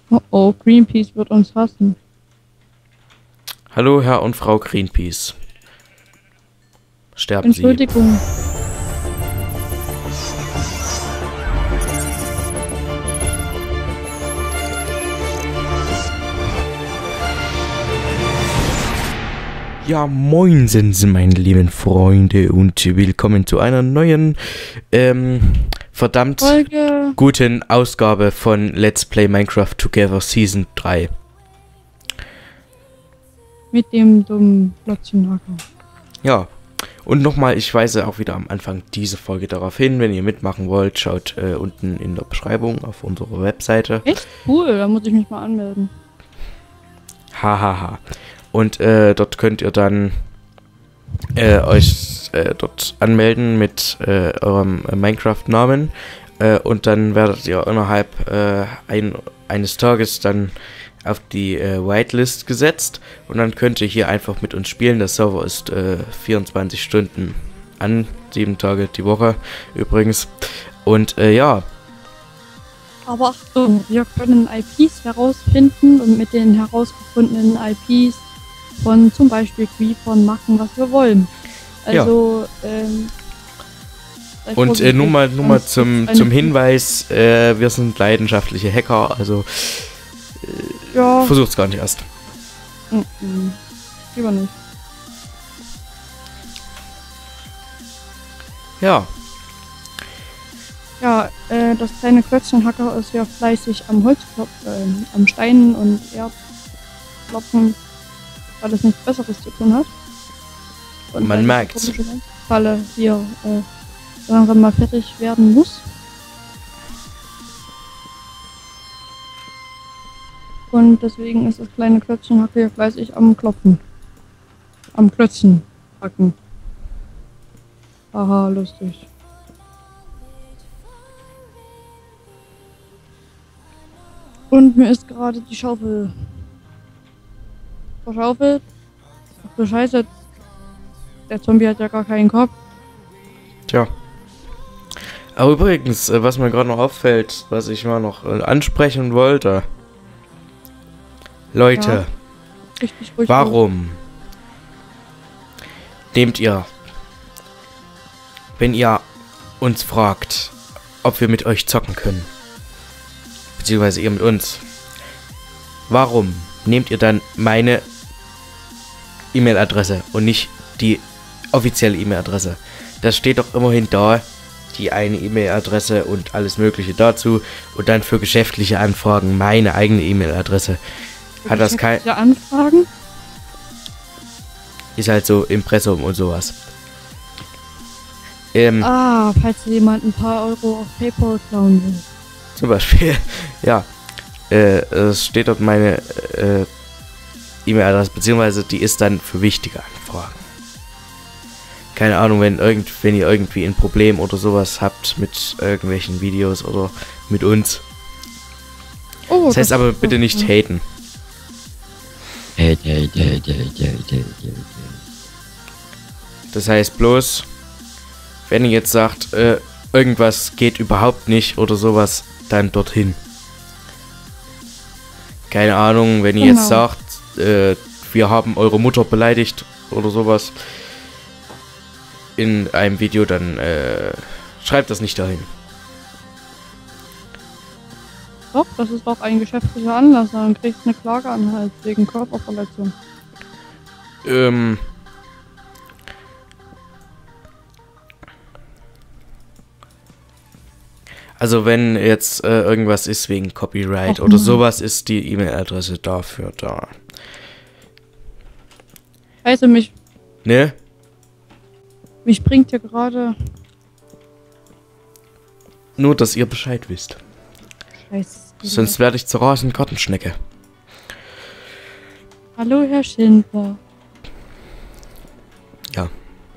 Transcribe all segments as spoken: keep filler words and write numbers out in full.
Oh oh, Greenpeace wird uns hassen. Hallo, Herr und Frau Greenpeace. Sterben Sie. Entschuldigung. Ja, moinsen, meine lieben Freunde, und willkommen zu einer neuen, ähm, verdammt Folge. guten Ausgabe von Let's Play Minecraft Together Season drei. Mit dem dummen Plötzchenhacker. Ja, und nochmal, ich weise auch wieder am Anfang dieser Folge darauf hin, wenn ihr mitmachen wollt, schaut äh, unten in der Beschreibung auf unserer Webseite. Echt cool, da muss ich mich mal anmelden. Hahaha. Und äh, dort könnt ihr dann äh, euch äh, dort anmelden mit äh, eurem äh, Minecraft-Namen äh, und dann werdet ihr innerhalb äh, ein, eines Tages dann auf die äh, Whitelist gesetzt und dann könnt ihr hier einfach mit uns spielen. Der Server ist äh, vierundzwanzig Stunden an, sieben Tage die Woche übrigens. Und äh, ja. Aber Achtung, wir können I Ps herausfinden und mit den herausgefundenen I Ps von zum Beispiel Creepern machen, was wir wollen. Also, ja. ähm... Und äh, nur mal, nur mal zum, zum Hinweis, äh, wir sind leidenschaftliche Hacker, also äh, ja. Versucht's gar nicht erst. Mm-mm. Lieber nicht. Ja. Ja, äh, das kleine Klötzchenhacker ist ja fleißig am Holzklopfen, äh, am Steinen und Erdklopfen, weil es nichts Besseres zu tun hat. Und man merkt's. Falle hier äh, langsam mal fertig werden muss. Und deswegen ist das kleine Klötzchenhacker hier fleißig am Klopfen. Am Klötzchen hacken. Aha, lustig. Und mir ist gerade die Schaufel verschaufelt. Ach du Scheiße. Der Zombie hat ja gar keinen Kopf. Tja. Aber übrigens, was mir gerade noch auffällt, was ich mal noch ansprechen wollte. Leute, ja, richtig ruhig warum ruhig. Nehmt ihr, wenn ihr uns fragt, ob wir mit euch zocken können, beziehungsweise ihr mit uns, warum nehmt ihr dann meine E-Mail-Adresse und nicht die offizielle E-Mail-Adresse? Das steht doch immerhin da, die eine E-Mail-Adresse und alles mögliche dazu und dann für geschäftliche Anfragen meine eigene E-Mail-Adresse. Hat das kein... Anfragen? Ist halt so Impressum und sowas. Ähm, ah, falls jemand ein paar Euro auf PayPal klauen will. Zum Beispiel, ja. Äh, es steht dort meine äh, E-Mail-Adresse, beziehungsweise die ist dann für wichtige Anfragen. Keine Ahnung, wenn, irgend, wenn ihr irgendwie ein Problem oder sowas habt mit irgendwelchen Videos oder mit uns. Oh, das heißt das aber bitte nicht haten. Das heißt bloß, wenn ihr jetzt sagt, äh, irgendwas geht überhaupt nicht oder sowas, dann dorthin. Keine Ahnung, wenn ihr genau. jetzt sagt, äh, wir haben eure Mutter beleidigt oder sowas in einem Video, dann äh, schreibt das nicht dahin. Doch, das ist doch ein geschäftlicher Anlass, dann kriegst du eine Klage an Hals wegen Körperverletzung. Ähm. Also wenn jetzt äh, irgendwas ist wegen Copyright Ach, oder nein. sowas, ist die E-Mail-Adresse dafür da. Also mich... Ne? Mich bringt hier gerade... Nur, dass ihr Bescheid wisst. Scheiße. Sonst werde ich zur Rasenkartenschnecke. Hallo, Herr Schindler. Ja.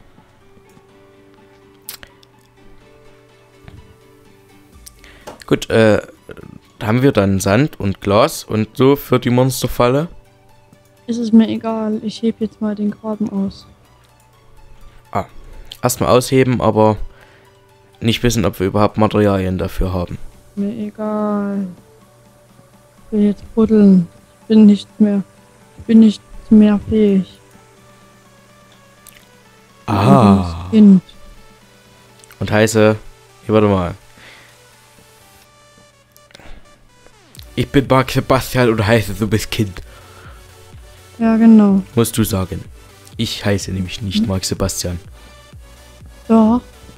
Gut, äh, haben wir dann Sand und Glas und so für die Monsterfalle? Ist es mir egal, ich hebe jetzt mal den Graben aus. Ah, erstmal ausheben, aber nicht wissen, ob wir überhaupt Materialien dafür haben. Mir egal. will jetzt buddeln. Ich bin nicht mehr. Ich bin nicht mehr fähig. Ah. Kind. Und heiße. Hier, warte mal. Ich bin Mark Sebastian und heiße, du bist Kind. Ja, genau. Musst du sagen. Ich heiße nämlich nicht Mark Sebastian. Doch.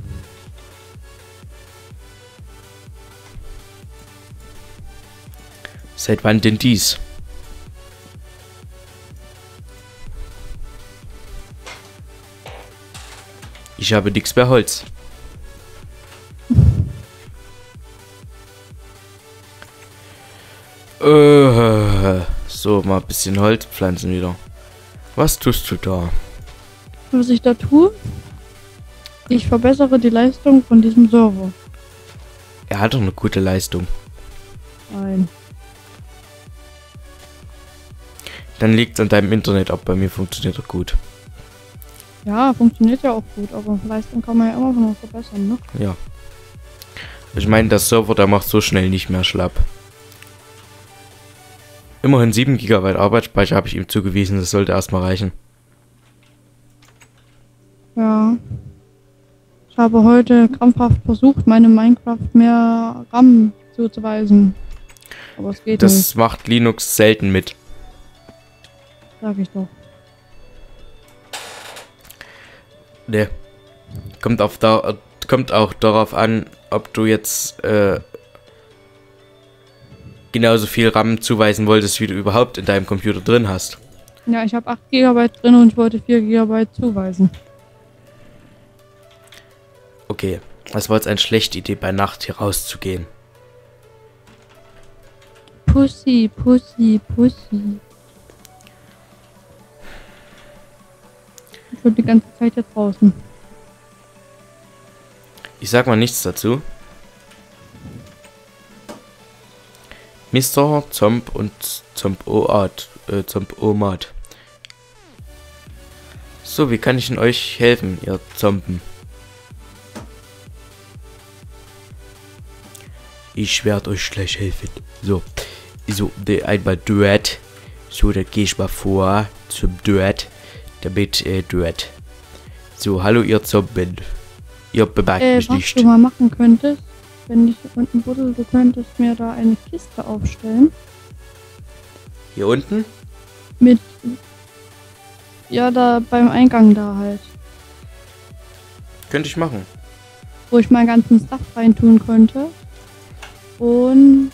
Seit wann denn dies? Ich habe nichts mehr Holz. Äh, so, mal ein bisschen Holz pflanzen wieder. Was tust du da? Was ich da tue? Ich verbessere die Leistung von diesem Server. Er hat doch eine gute Leistung. Nein. Dann liegt es an deinem Internet ab. Bei mir funktioniert er gut. Ja, funktioniert ja auch gut, aber Leistung kann man ja immer noch verbessern, ne? Ja. Ich meine, der Server, der macht so schnell nicht mehr schlapp. Immerhin sieben Gigabyte Arbeitsspeicher habe ich ihm zugewiesen. Das sollte erstmal reichen. Ja. Ich habe heute krampfhaft versucht, meine Minecraft mehr RAM zuzuweisen. Aber es geht Das nicht. macht Linux selten mit. Sag ich doch. Ne. Kommt, auf da, kommt auch darauf an, ob du jetzt äh, genauso viel RAM zuweisen wolltest, wie du überhaupt in deinem Computer drin hast. Ja, ich habe acht Gigabyte drin und ich wollte vier Gigabyte zuweisen. Okay, das war jetzt eine schlechte Idee, bei Nacht hier rauszugehen. Pussy, Pussy, Pussy. Ich bin die ganze Zeit hier draußen. Ich sag mal nichts dazu. Mister Zomb und Zomb-O-Art, äh, Zomb-O-Mat. So, wie kann ich denn euch helfen, ihr Zomben? Ich werde euch gleich helfen. So, so, de, einmal Dirt. So, dann gehe ich mal vor zum Dirt. Damit, äh, Dirt. So, hallo ihr Zomben. Ihr bemerkt Äh, mich was nicht. du mal machen könntest, wenn ich hier unten buddel, du könntest mir da eine Kiste aufstellen. Hier unten? Mit, ja, da beim Eingang da halt. Könnte ich machen. Wo ich meinen ganzen Stuff reintun könnte. Und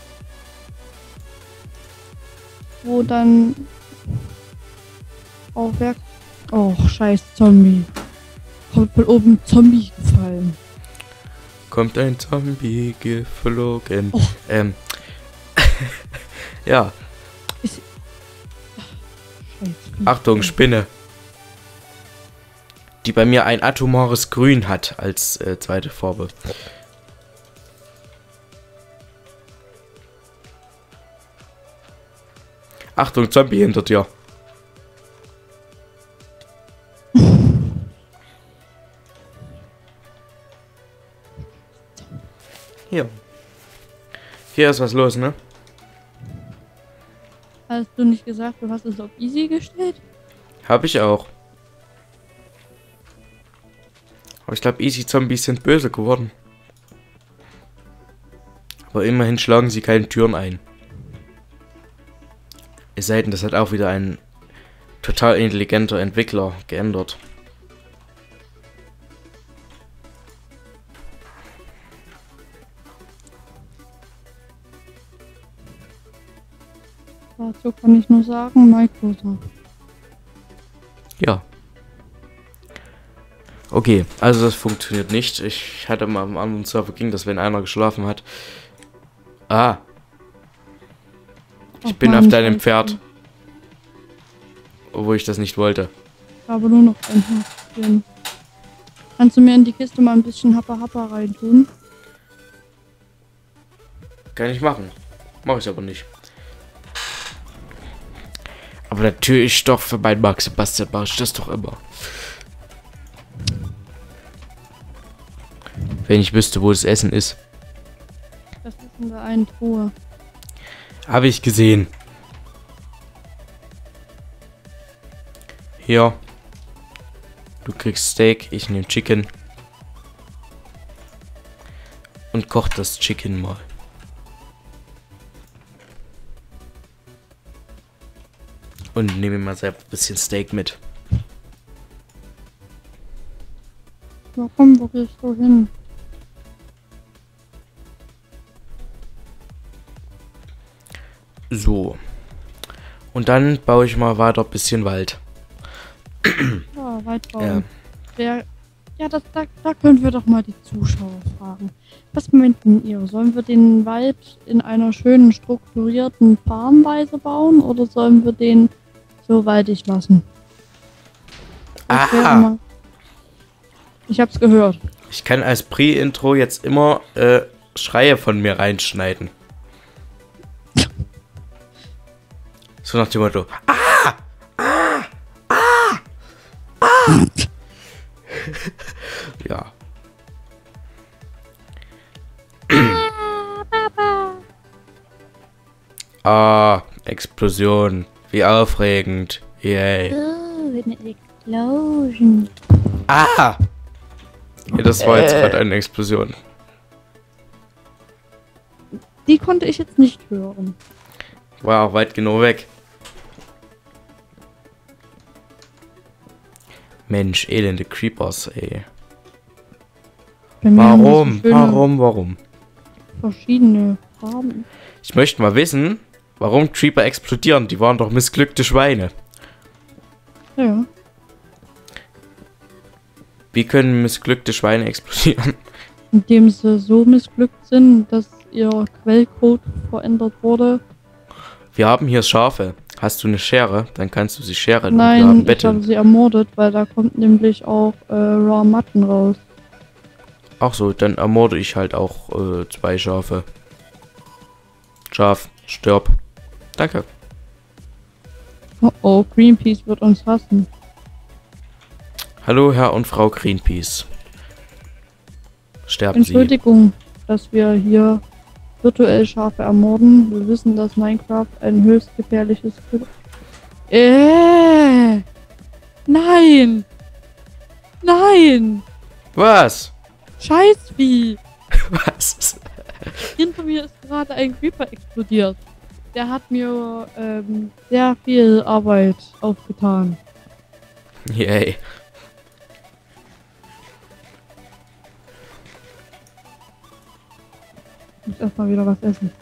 wo dann auch Werk... Oh, scheiß Zombie. Kommt von oben Zombie gefallen. Kommt ein Zombie geflogen. Oh. Ähm. Ja. Ist... Scheiß. Achtung, Spinne. Die bei mir ein atomares Grün hat als äh, zweite Farbe. Achtung, Zombie hinter dir. Hier. Hier ist was los, ne? Hast du nicht gesagt, du hast es auf easy gestellt? Hab ich auch. Aber ich glaube, Easy Zombies sind böse geworden. Aber immerhin schlagen sie keine Türen ein. Es sei denn, das hat auch wieder ein total intelligenter Entwickler geändert. Dazu kann ich nur sagen, Microsoft. Ja. Okay, also das funktioniert nicht. Ich hatte mal am anderen Server ging das, wenn einer geschlafen hat. Ah. Ich Ach bin Mann, auf deinem Scheiße. Pferd. Obwohl ich das nicht wollte. Ich habe nur noch ein Herzchen. Kannst du mir in die Kiste mal ein bisschen Happa Happa reintun? Kann ich machen. Mache ich aber nicht. Aber natürlich doch für meinen Mark Sebastian mache ich das doch immer. Wenn ich wüsste, wo das Essen ist. Das ist in der einen Truhe. Habe ich gesehen. Hier. Du kriegst Steak, ich nehme Chicken. Und koch das Chicken mal. Und nehme mal selber ein bisschen Steak mit. Ja, komm, wo gehst du hin? So. Und dann baue ich mal weiter ein bisschen Wald. Ja, weit bauen. Ja. Wer, ja, das, da, da können wir doch mal die Zuschauer fragen. Was meinten ihr? Sollen wir den Wald in einer schönen, strukturierten Farmweise bauen oder sollen wir den so waldig lassen? Das wäre Aha! mal- Ich hab's gehört. Ich kann als Pre-Intro jetzt immer äh, Schreie von mir reinschneiden. So nach dem Motto. Ah! Ah! Ah! Ah! Ja. Ah, Explosion. Wie aufregend. Yay. Oh, eine Explosion. Ah! Ja, das war jetzt gerade eine Explosion. Die konnte ich jetzt nicht hören. War auch weit genug weg. Mensch, elende Creepers, ey. Bei mir haben die so Warum? schöne Warum? Warum? Verschiedene Farben. Ich möchte mal wissen, warum Creeper explodieren. Die waren doch missglückte Schweine. Ja. Wie können missglückte Schweine explodieren? Indem sie so missglückt sind, dass ihr Quellcode verändert wurde. Wir haben hier Schafe. Hast du eine Schere? Dann kannst du sie scheren. Nein, wir haben ich Bette. habe sie ermordet, weil da kommt nämlich auch äh, Raw Mutton raus. Ach so, dann ermorde ich halt auch äh, zwei Schafe. Schaf, stirb. Danke. Oh oh, Greenpeace wird uns hassen. Hallo, Herr und Frau Greenpeace. Sterben Sie. Entschuldigung, dass wir hier virtuell Schafe ermorden. Wir wissen, dass Minecraft ein höchst gefährliches... Ge äh, Nein! Nein! Was? Scheißvieh! Was? Hinter mir ist gerade ein Creeper explodiert. Der hat mir ähm, sehr viel Arbeit aufgetan. Yay. Ich muss erstmal wieder was essen.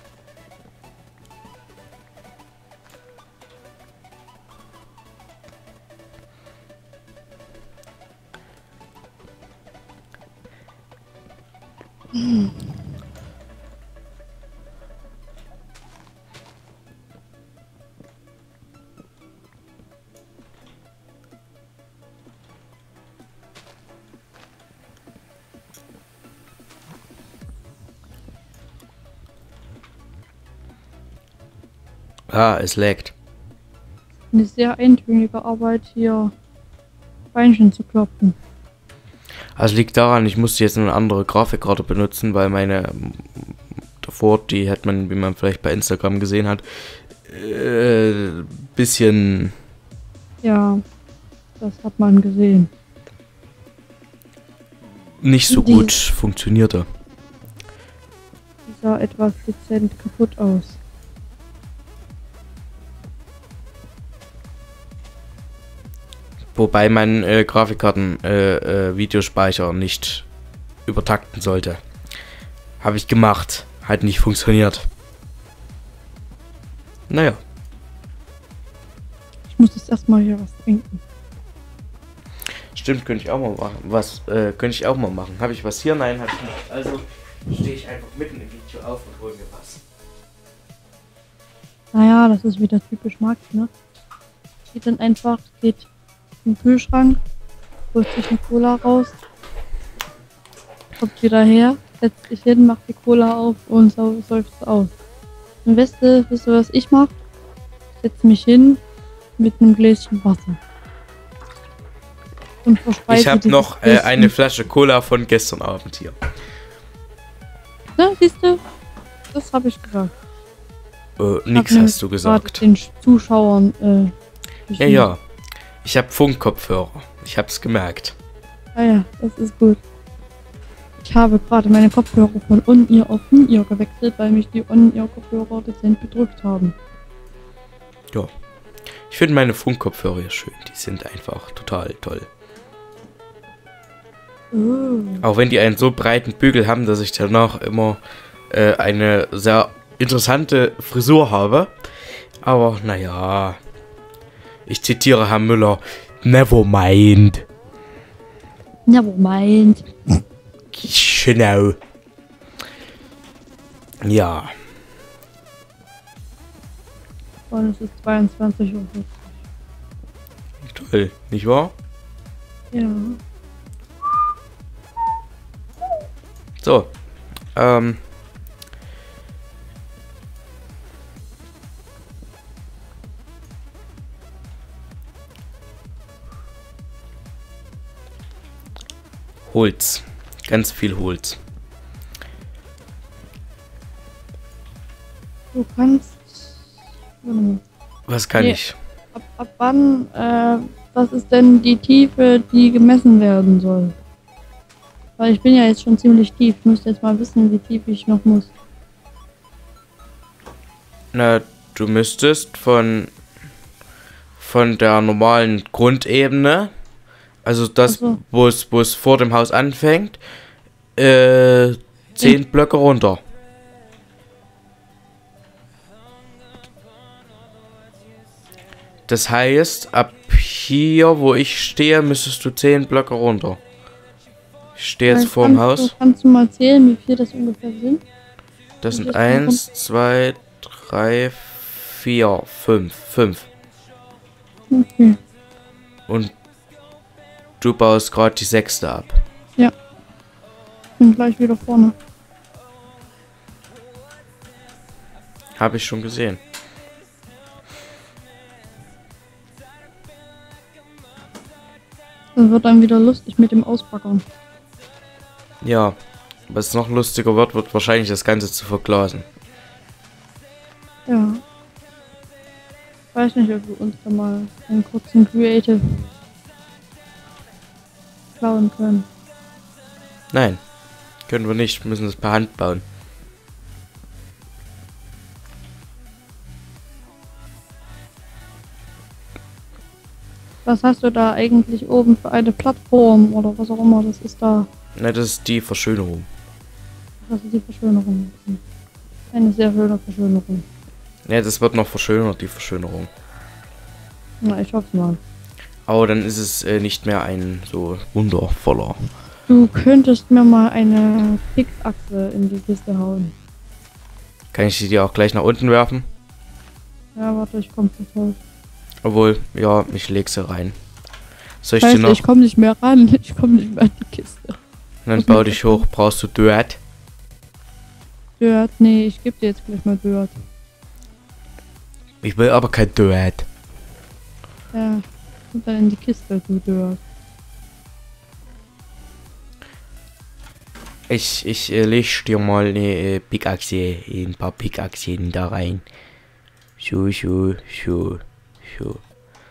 Hm. Ah, es laggt. Eine sehr eintönige Arbeit hier Beinchen zu klopfen. Also liegt daran, ich musste jetzt eine andere Grafikkarte benutzen, weil meine ähm, davor, die hat man, wie man vielleicht bei Instagram gesehen hat, äh, bisschen Ja, das hat man gesehen. nicht so Die- gut funktionierte. Die sah etwas dezent kaputt aus. Wobei man äh, Grafikkarten äh, äh, Videospeicher nicht übertakten sollte. Habe ich gemacht. Hat nicht funktioniert. Naja. Ich muss jetzt erstmal hier was trinken. Stimmt, könnte ich auch mal machen. Was äh, könnte ich auch mal machen? Habe ich was hier? Nein, habe ich nicht. Also stehe ich einfach mitten im Video auf und hole mir was. Naja, das ist wieder typisch Max, ne? Geht dann einfach, geht im Kühlschrank, holt sich eine Cola raus, kommt wieder her, setzt sich hin, macht die Cola auf und so seufzt aus. Und weißt du, wisst ihr, was ich mache? Setze mich hin mit einem Gläschen Wasser. Und verspeise Ich habe dieses noch äh, Gläschen. eine Flasche Cola von gestern Abend hier. Na, siehst du? Das habe ich gesagt. Äh, nix hast du gesagt. Den Zuschauern, äh, ja, ja. Ich habe Funkkopfhörer. Ich hab's gemerkt. Ah ja, das ist gut. Ich habe gerade meine Kopfhörer von On-Ear auf In-Ear gewechselt, weil mich die On-Ear-Kopfhörer dezent bedrückt haben. Ja. Ich finde meine Funkkopfhörer hier schön. Die sind einfach total toll. Oh. Auch wenn die einen so breiten Bügel haben, dass ich danach immer äh, eine sehr interessante Frisur habe. Aber naja. Ich zitiere Herrn Müller. Never mind. Never mind. Genau. Ja. Und es ist zweiundzwanzig Uhr. Toll, nicht wahr? Ja. So. Ähm. Holz. Ganz viel Holz. Du kannst. Was kann Nee. ich? Ab, ab wann, äh, was ist denn die Tiefe, die gemessen werden soll? Weil ich bin ja jetzt schon ziemlich tief. Ich müsste jetzt mal wissen, wie tief ich noch muss. Na, du müsstest von von der normalen Grundebene, also das, Ach so. wo es wo es vor dem Haus anfängt, äh, zehn Blöcke runter. Das heißt, ab hier, wo ich stehe, müsstest du zehn Blöcke runter. Ich stehe jetzt Vielleicht vorm kannst Haus. Du, kannst du mal zählen, wie viel das ungefähr sind? Das sind das eins, zwei, drei, vier, fünf. Fünf. Okay. Und du baust gerade die sechste ab. Ja. Bin gleich wieder vorne. Habe ich schon gesehen. Das wird dann wieder lustig mit dem Ausbaggern. Ja. Was noch lustiger wird, wird wahrscheinlich das Ganze zu verglasen. Ja. Ich weiß nicht, ob wir uns da mal einen kurzen Creative klauen können. Nein. Können wir nicht. Wir müssen das per Hand bauen. Was hast du da eigentlich oben für eine Plattform oder was auch immer das ist da? Na, das ist die Verschönerung. Das ist die Verschönerung. Eine sehr schöne Verschönerung. Ja, das wird noch verschönert, die Verschönerung. Na, ich hoffe mal. Aber dann ist es äh, nicht mehr ein so wundervoller. Du könntest mir mal eine Pickaxe in die Kiste hauen. Kann ich die dir auch gleich nach unten werfen? Ja, warte, ich komm sofort. Obwohl, ja, ich leg sie rein. Soll ich Scheiße, dir noch... ich komm nicht mehr ran. Ich komm nicht mehr an die Kiste. Dann bau dich hoch. Brauchst du Dirt? Dirt? Nee, ich geb dir jetzt gleich mal Dirt. Ich will aber kein Dirt. Ja, und dann in die Kiste, du Dirt. Ich, ich äh, leg dir mal eine äh, Pickaxe, ein paar Pickaxen da rein. So, so, so, so.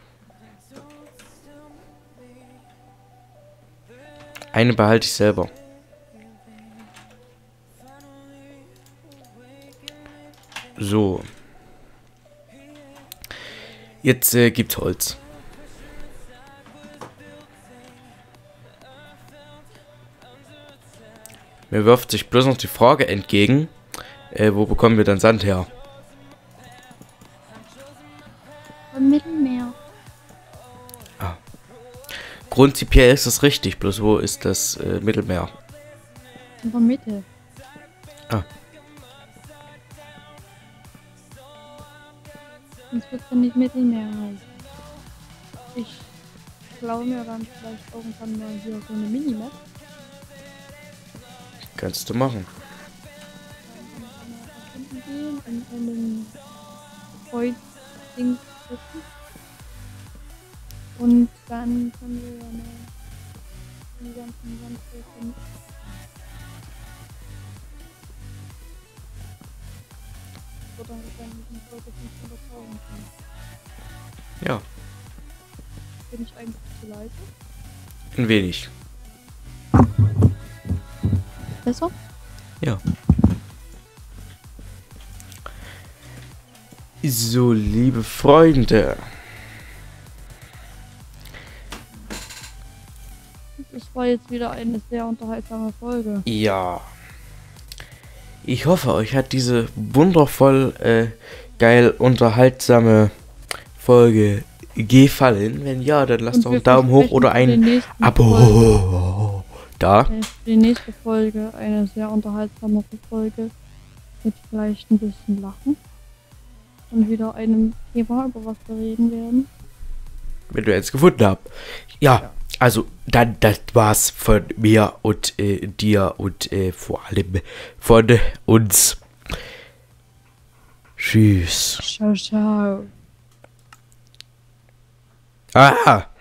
Eine behalte ich selber. So. Jetzt äh, gibt's Holz. Mir wirft sich bloß noch die Frage entgegen, äh, wo bekommen wir dann Sand her? Vom Mittelmeer. Prinzipiell ist das richtig, bloß wo ist das äh, Mittelmeer? In der Mitte. Ah. Sonst wird es ja nicht Mittelmeer heißen. Ich klaue mir dann vielleicht irgendwann mal hier so eine Minimap. Kannst du machen. Dann kann man erkunden gehen und einen Kreuz-Ding drücken. Und dann können wir ja mal die ganzen dann wahrscheinlich in Folge fünfhunderttausend kommen. Ja. Bin ich eigentlich zu leise? Ein wenig. Besser? Ja. So, liebe Freunde. Es war jetzt wieder eine sehr unterhaltsame Folge. Ja. Ich hoffe, euch hat diese wundervoll äh, geil unterhaltsame Folge gefallen. Wenn ja, dann lasst doch einen Daumen hoch oder ein Abo da. Für die nächste Folge eine sehr unterhaltsame Folge mit vielleicht ein bisschen Lachen und wieder einem Thema, über was wir reden werden. Wenn du jetzt gefunden habt. Ja, Ja. also dann das war's von mir und äh, dir und äh, vor allem von uns. Tschüss. Ciao, ciao. Ah!